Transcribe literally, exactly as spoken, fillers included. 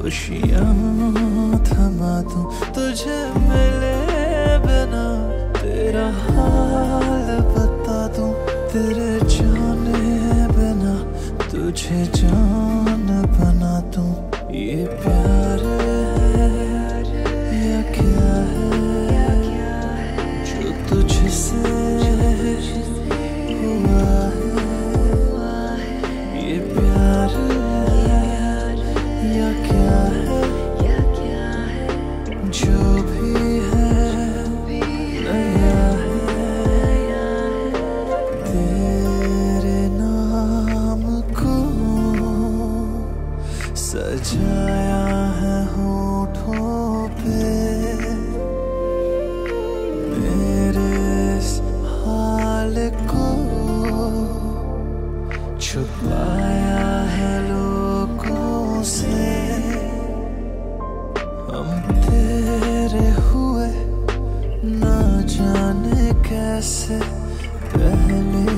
खुशियाँ थमा दूं तुझे मिले बिना, तेरा हाल बता दूं तेरे जाने बिना, तुझे जान बना दूं। ये प्यार है या क्या है जो तुझसे हुआ है, ये प्यार या क्या है जो भी है नया है, तेरे नाम को सजाया है होठों पे, मेरे इस हाल को छुपाया है लोगों से। हम तेरे हुए ना जाने कैसे, पहले